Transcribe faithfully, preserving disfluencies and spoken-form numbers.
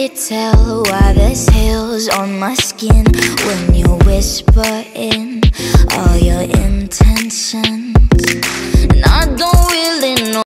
you tell why there's hills on my skin when you whisper in